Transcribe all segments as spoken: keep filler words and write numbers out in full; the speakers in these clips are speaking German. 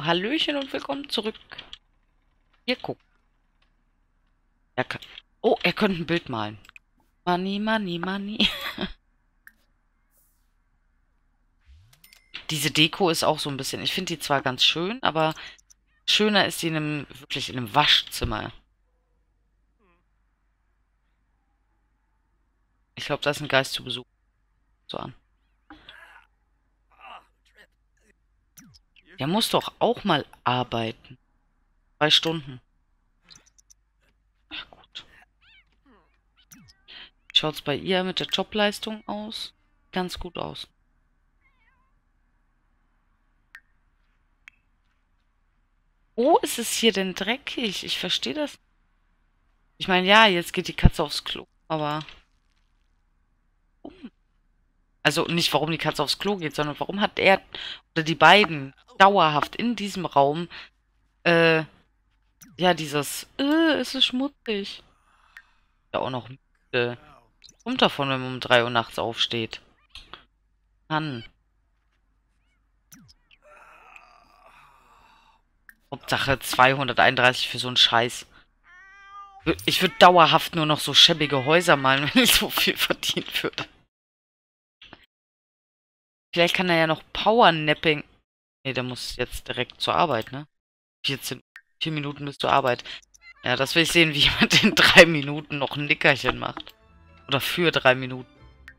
Hallöchen und willkommen zurück. Hier, guck. Er kann... Oh, er könnte ein Bild malen. Money, money, money. Diese Deko ist auch so ein bisschen... Ich finde die zwar ganz schön, aber schöner ist die in einem, wirklich in einem Waschzimmer. Ich glaube, da ist ein Geist zu Besuch. So an. Der muss doch auch mal arbeiten. Zwei Stunden. Ach gut. Wie schaut's bei ihr mit der Jobleistung aus? Ganz gut aus. Oh, ist es hier denn dreckig? Ich verstehe das. Ich meine, ja, jetzt geht die Katze aufs Klo, aber... Also nicht, warum die Katze aufs Klo geht, sondern warum hat er oder die beiden dauerhaft in diesem Raum, äh, ja, dieses, äh, es ist schmutzig. Ja, auch noch müde. Kommt davon, wenn man um drei Uhr nachts aufsteht. Mann. Hauptsache zweihunderteinunddreißig für so einen Scheiß. Ich würde dauerhaft nur noch so schäbige Häuser malen, wenn ich so viel verdienen würde. Vielleicht kann er ja noch Powernapping. Nee, der muss jetzt direkt zur Arbeit, ne? vierzehn, vier Minuten bis zur Arbeit. Ja, das will ich sehen, wie jemand in drei Minuten noch ein Nickerchen macht. Oder für drei Minuten.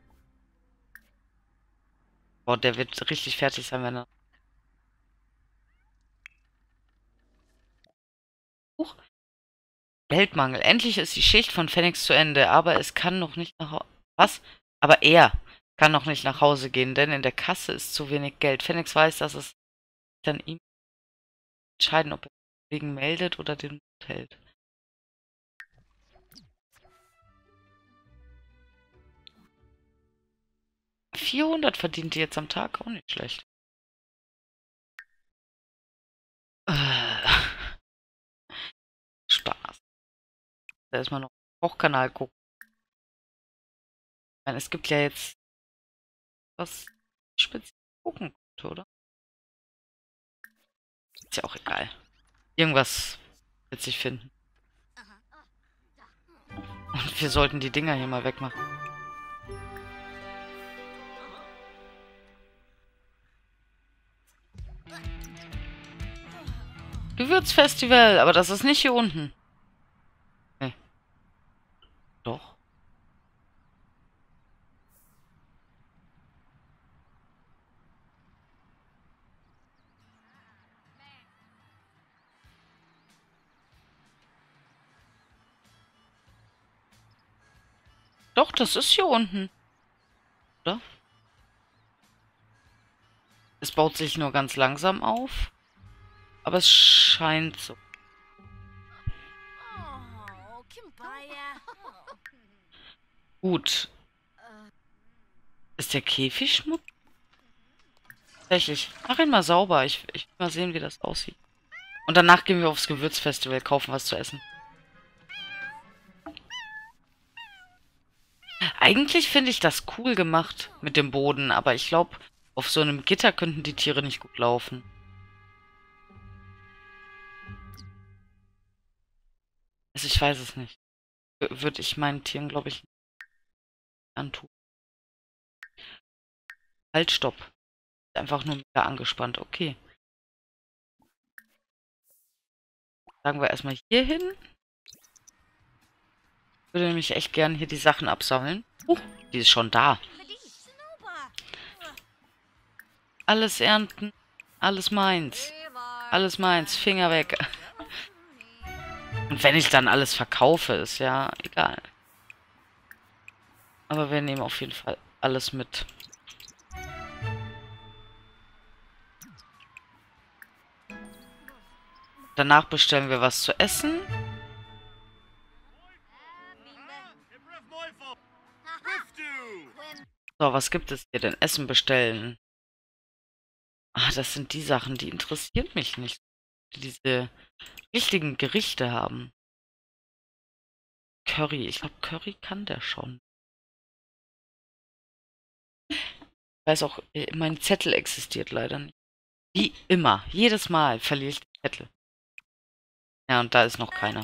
Boah, der wird richtig fertig sein, wenn er... Huch. Geldmangel. Endlich ist die Schicht von Phoenix zu Ende, aber es kann noch nicht nach Hause... Was? Aber er kann noch nicht nach Hause gehen, denn in der Kasse ist zu wenig Geld. Phoenix weiß, dass es dann ihm entscheiden, ob er wegen meldet oder den Mut hält. vierhundert verdient die jetzt am Tag, auch nicht schlecht. Äh, Spaß. Erstmal noch Kochkanal gucken. Ich meine, es gibt ja jetzt was speziell gucken könnte, oder? Ist ja auch egal. Irgendwas wird sich finden. Und wir sollten die Dinger hier mal wegmachen. Gewürzfestival, aber das ist nicht hier unten. Nee. Doch. Doch, das ist hier unten. Oder? Es baut sich nur ganz langsam auf. Aber es scheint so. Gut. Ist der Käfig schmutzig? Tatsächlich. Mach ihn mal sauber. Ich, ich will mal sehen, wie das aussieht. Und danach gehen wir aufs Gewürzfestival, kaufen was zu essen. Eigentlich finde ich das cool gemacht mit dem Boden, aber ich glaube, auf so einem Gitter könnten die Tiere nicht gut laufen. Also ich weiß es nicht. W- Würde ich meinen Tieren, glaube ich, nicht antun. Halt, stopp. Einfach nur mega angespannt. Okay. Sagen wir erstmal hier hin. Ich würde nämlich echt gern hier die Sachen absammeln. Uh, die ist schon da. Alles ernten. Alles meins. Alles meins. Finger weg. Und wenn ich dann alles verkaufe, ist ja egal. Aber wir nehmen auf jeden Fall alles mit. Danach bestellen wir was zu essen. So, was gibt es hier denn? Essen bestellen. Ah, das sind die Sachen, die interessieren mich nicht. Die diese richtigen Gerichte haben. Curry. Ich glaube, Curry kann der schon. Ich weiß auch, äh, mein Zettel existiert leider nicht. Wie immer. Jedes Mal verliere ich den Zettel. Ja, und da ist noch keiner.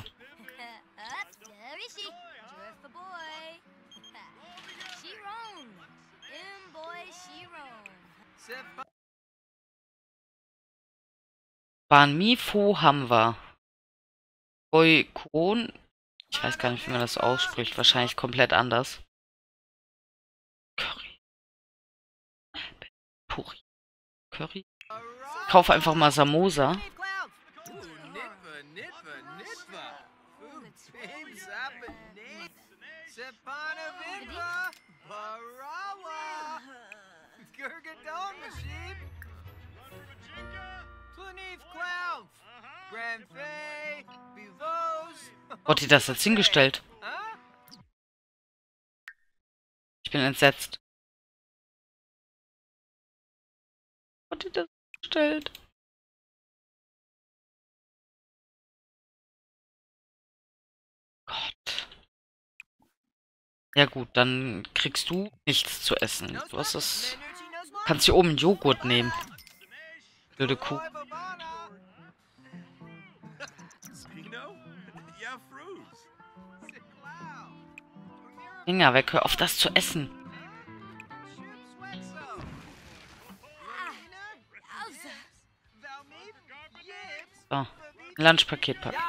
Ban Mi Pho haben wir. Hoi Kuon. Ich weiß gar nicht, wie man das ausspricht. Wahrscheinlich komplett anders. Curry. Puri. Curry. Ich kaufe einfach mal Samosa. Wo hat die das jetzt hingestellt? Ich bin entsetzt. Wo hat die das hingestellt? Gott. Ja gut, dann kriegst du nichts zu essen. Du hast das... Kannst hier oben Joghurt nehmen. Blöde Kuh. Finger weg, hör auf das zu essen. So, ein Lunchpaket packen.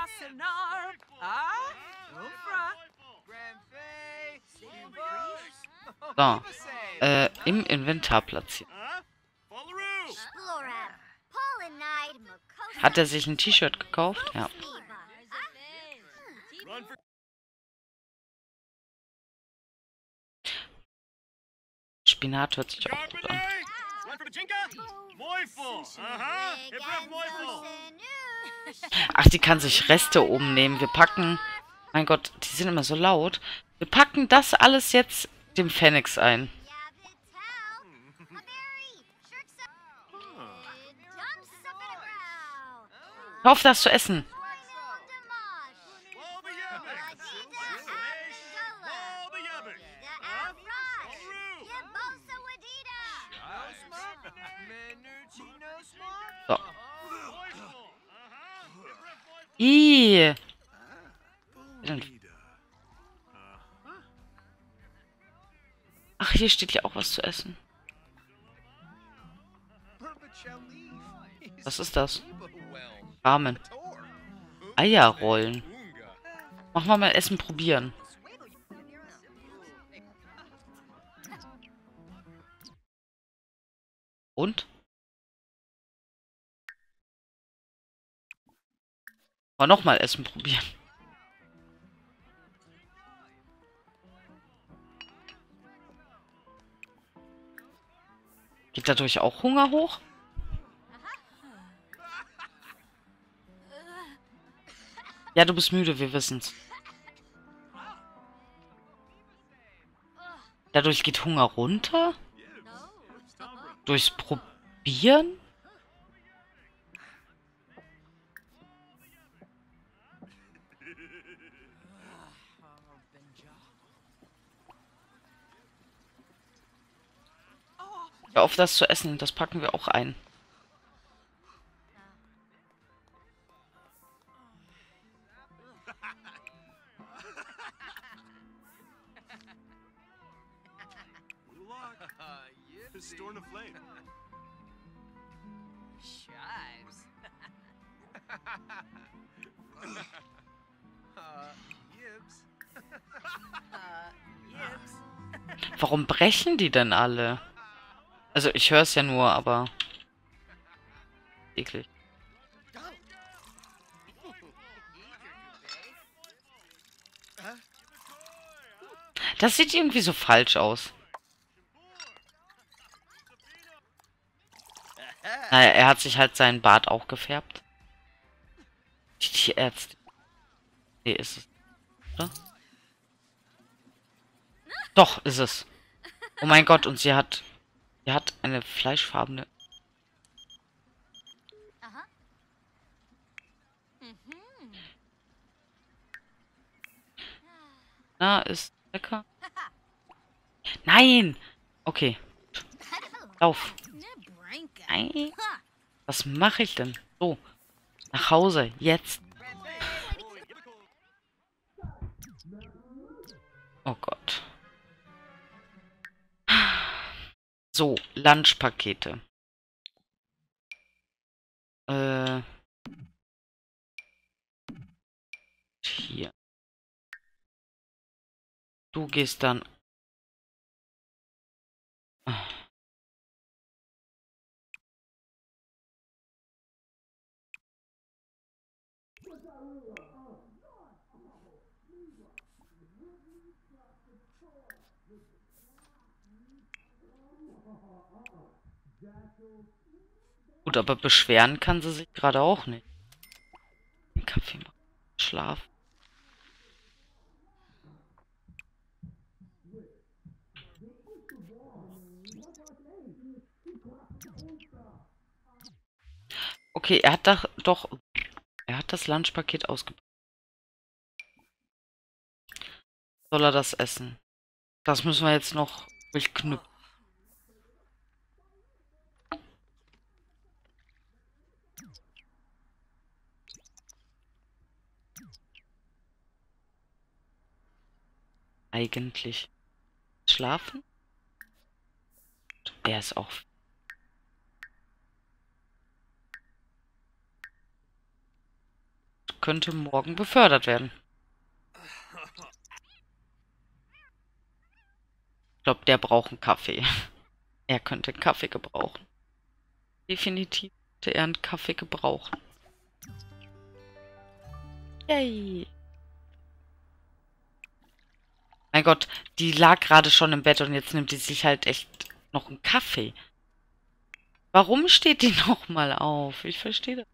So, äh, im Inventar platzieren. Hat er sich ein T-Shirt gekauft? Ja. Spinat hört sich auch gut an. Ach, die kann sich Reste oben nehmen. Wir packen... Mein Gott, die sind immer so laut. Wir packen das alles jetzt dem Phoenix ein. Hör auf, das zu essen. So. Ih. Ach, hier steht ja auch was zu essen. Was ist das? Ramen. Eierrollen. Machen wir mal Essen probieren. Und? Mal nochmal Essen probieren. Geht dadurch auch Hunger hoch? Ja, du bist müde, wir wissen's. Dadurch geht Hunger runter? Durchs Probieren? Hör auf, das zu essen. Das packen wir auch ein. Warum brechen die denn alle? Also ich höre es ja nur, aber... eklig. Das sieht irgendwie so falsch aus. Naja, er hat sich halt seinen Bart auch gefärbt. Die Tierärztin. Nee, ist es. Oder? Doch, ist es. Oh mein Gott, und sie hat... Sie hat eine fleischfarbene... Na, ist lecker. Nein! Okay. Lauf. Nein. Was mache ich denn? So, nach Hause, jetzt. Oh Gott. So, Lunchpakete. Äh, hier. Du gehst dann. Gut, aber beschweren kann sie sich gerade auch nicht. Den Kaffee machen. Schlaf. Okay, er hat doch, doch, er hat das Lunchpaket ausgepackt. Soll er das essen? Das müssen wir jetzt noch durchknüpfen. Eigentlich. Schlafen? Er ist auch. Könnte morgen befördert werden. Ich glaube, der braucht einen Kaffee. Er könnte einen Kaffee gebrauchen. Definitiv könnte er einen Kaffee gebrauchen. Yay. Mein Gott, die lag gerade schon im Bett und jetzt nimmt die sich halt echt noch einen Kaffee. Warum steht die nochmal auf? Ich verstehe das.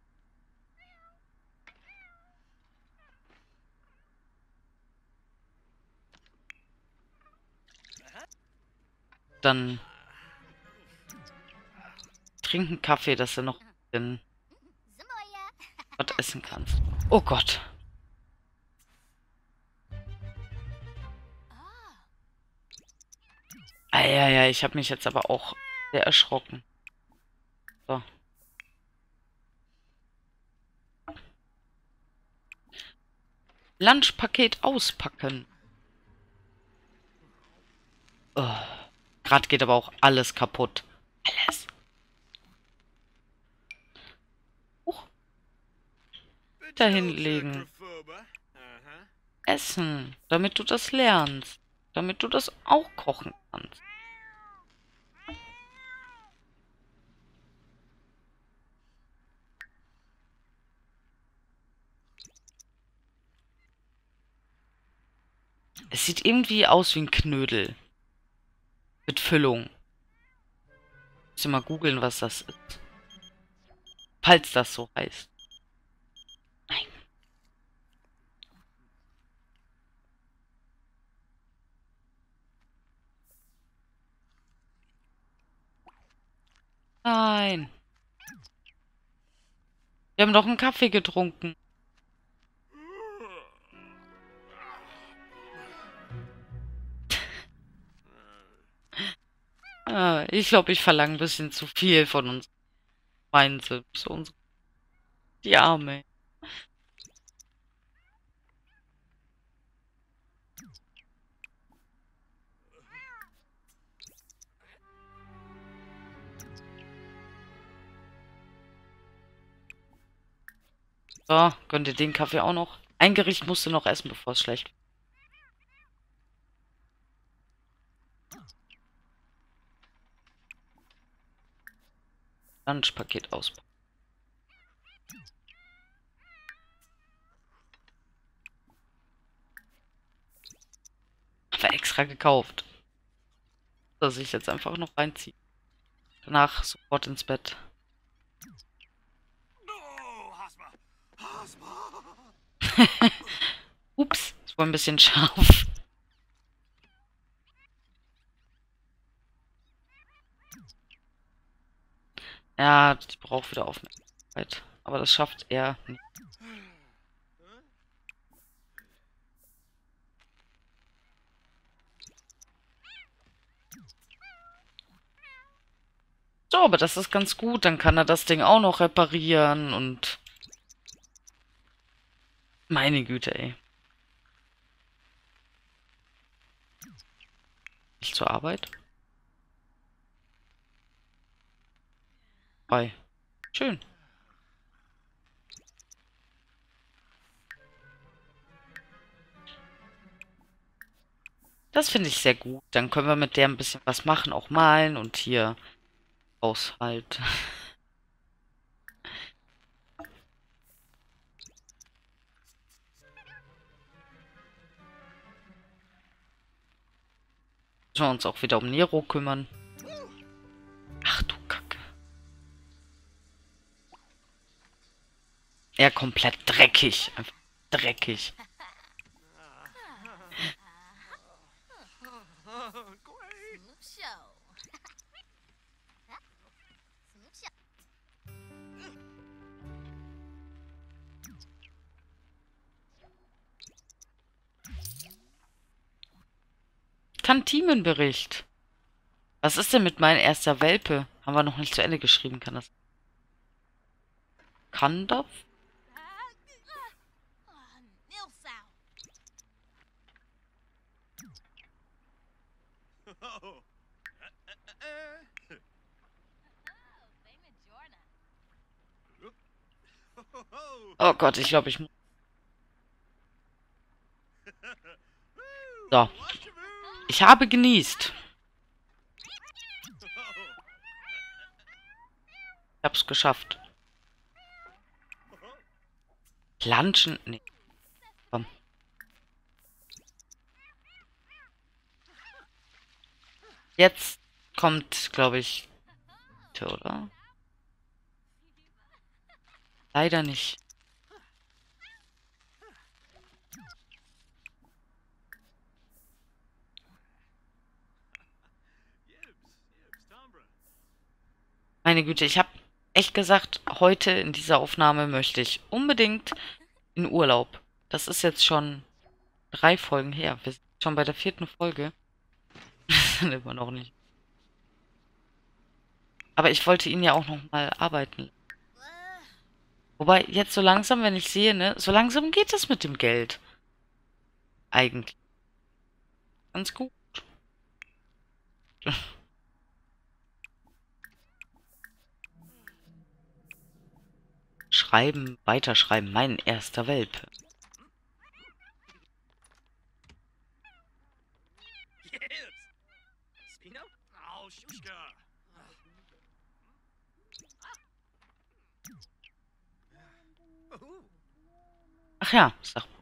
Dann trink einen Kaffee, dass du noch ein bisschen was essen kannst. Oh Gott. Eieiei, ich habe mich jetzt aber auch sehr erschrocken. So. Lunchpaket auspacken. Oh. Gerade geht aber auch alles kaputt. Alles. Huch. Dahin legen. Essen. Damit du das lernst. Damit du das auch kochen kannst. Es sieht irgendwie aus wie ein Knödel. Mit Füllung. Muss ich mal googeln, was das ist. Falls das so heißt. Nein. Nein. Wir haben doch einen Kaffee getrunken. Ah, ich glaube, ich verlange ein bisschen zu viel von uns. Meinen sie. So uns. Die Arme. So, gönn dir den Kaffee auch noch. Ein Gericht musst du noch essen, bevor es schlecht wird. Lunchpaket auspacken. Haben wir extra gekauft. Dass ich jetzt einfach noch reinziehe. Danach sofort ins Bett. Ups, das war ein bisschen scharf. Ja, die braucht wieder Aufmerksamkeit. Aber das schafft er nicht. So, aber das ist ganz gut. Dann kann er das Ding auch noch reparieren und... Meine Güte, ey. Nicht zur Arbeit? Frei. Schön. Das finde ich sehr gut. Dann können wir mit der ein bisschen was machen, auch malen und hier Haushalt. Müssen wir uns auch wieder um Nero kümmern. Ach du Kacke. Er komplett dreckig. Einfach dreckig. Kantimenbericht. Was ist denn mit meinem erster Welpe? Haben wir noch nicht zu Ende geschrieben, kann das... Kann das? Oh Gott, ich glaube, ich muss... So. Ich habe genießt. Ich hab's geschafft. Planschen? Nee. Komm. Jetzt kommt, glaube ich, oder? Leider nicht. Meine Güte, ich habe echt gesagt, heute in dieser Aufnahme möchte ich unbedingt in Urlaub. Das ist jetzt schon drei Folgen her. Wir sind schon bei der vierten Folge. sind immer noch nicht. Aber ich wollte ihn ja auch noch mal arbeiten. Wobei, jetzt so langsam, wenn ich sehe, ne, so langsam geht es mit dem Geld. Eigentlich. Ganz gut. Schreiben, weiterschreiben, mein erster Welpe. Ach ja, sag mal.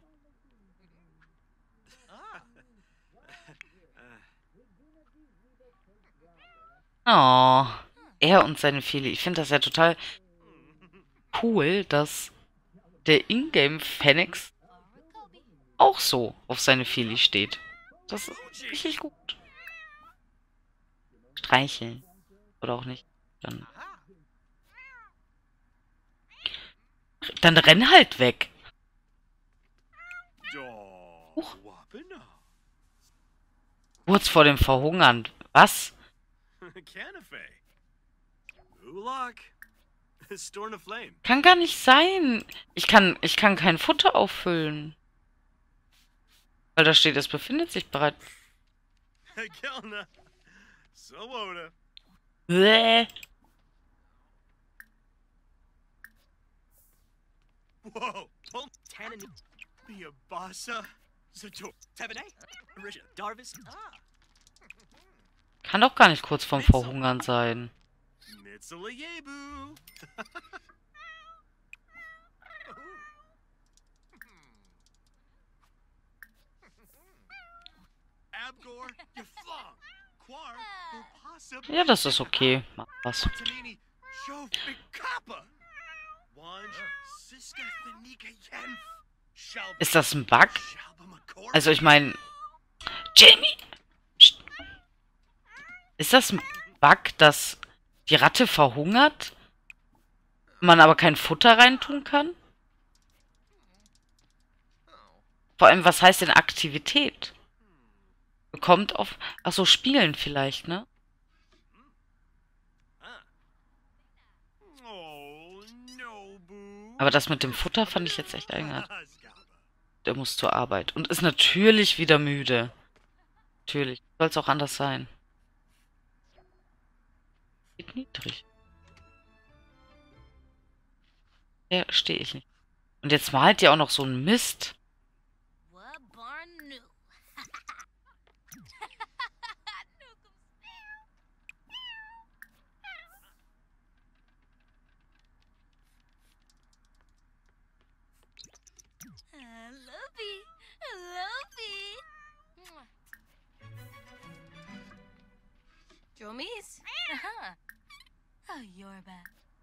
Oh, er und seine Feli. Ich finde das ja total cool, dass der Ingame-Phoenix auch so auf seine Feli steht. Das ist richtig gut. Streicheln. Oder auch nicht. Dann, dann renn halt weg. Huch. Kurz vor dem Verhungern. Was? Kann gar nicht sein. Ich kann, ich kann kein Futter auffüllen. Weil da steht, es befindet sich bereit. Bäh. Kann doch gar nicht kurz vorm Verhungern sein. Ja, das ist okay. Mach was. Ist das ein Bug? Also ich meine... Jamie! Ist das ein Bug, dass die Ratte verhungert, man aber kein Futter reintun kann? Vor allem, was heißt denn Aktivität? Bekommt auf... Achso, spielen vielleicht, ne? Aber das mit dem Futter fand ich jetzt echt eigenartig. Der muss zur Arbeit und ist natürlich wieder müde. Natürlich. Soll es auch anders sein. Geht niedrig. Ja, stehe ich nicht. Und jetzt malt ihr auch noch so einen Mist. Jomis? Aha. Oh, Yorba.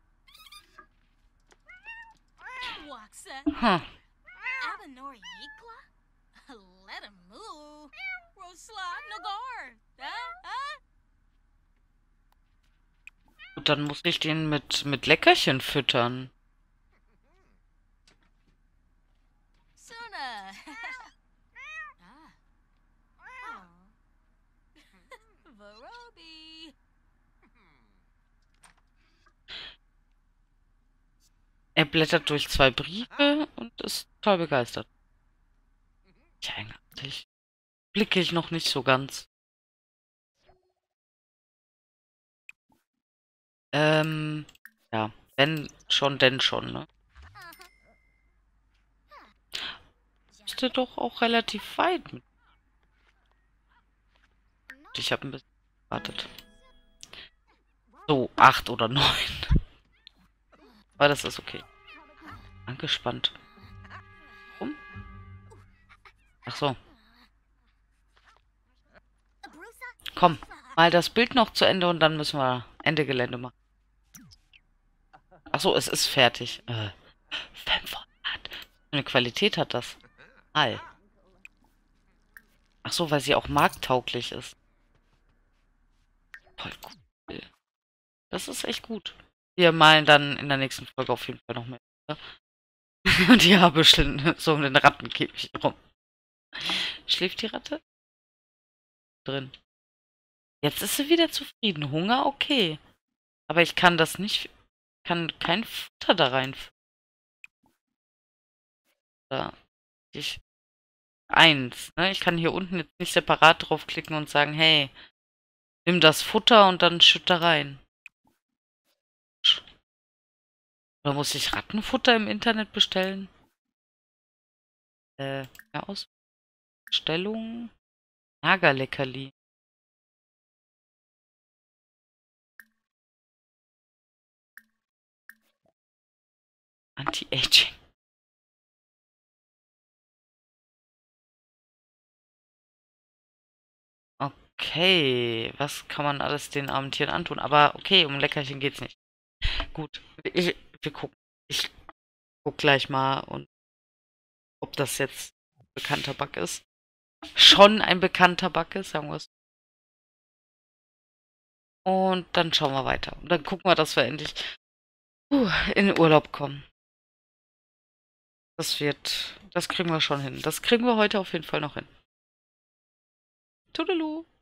Waxa. Hm. Abenori Yikla? Let him move. Rosla Nagar. Ah, Und dann muss ich den mit, mit Leckerchen füttern. Suna. Ah. Oh. Varobi. Er blättert durch zwei Briefe und ist total begeistert. Ja, eigentlich blicke ich noch nicht so ganz. Ähm, ja, wenn schon, denn schon, ne? Müsste doch auch relativ weit mit. Ich habe ein bisschen gewartet. So, acht oder neun. Aber das ist okay. Angespannt. Warum? Ach so. Komm, mal das Bild noch zu Ende und dann müssen wir Ende Gelände machen. Ach so, es ist fertig. Äh, fünfhundert. Eine Qualität hat das. All. Ach so, weil sie auch markttauglich ist. Voll cool. Das ist echt gut. Wir malen dann in der nächsten Folge auf jeden Fall noch mehr. Und die Haarbüscheln so um den Rattenkäfig rum. Schläft die Ratte? Drin. Jetzt ist sie wieder zufrieden. Hunger, okay. Aber ich kann das nicht... kann kein Futter da rein. Da. Ich... Eins, ne? Ich kann hier unten jetzt nicht separat draufklicken und sagen, hey, nimm das Futter und dann schütt da rein. Oder muss ich Rattenfutter im Internet bestellen? Äh, ja, Ausstellung. Nagerleckerli. Anti-Aging. Okay, was kann man alles den armen Tieren antun? Aber okay, um Leckerchen geht's nicht. Gut, ich, wir gucken. Ich guck gleich mal, und ob das jetzt ein bekannter Bug ist. Schon ein bekannter Bug ist, sagen wir es. Und dann schauen wir weiter. Und dann gucken wir, dass wir endlich uh, in den Urlaub kommen. Das wird, das kriegen wir schon hin. Das kriegen wir heute auf jeden Fall noch hin. Tudelu.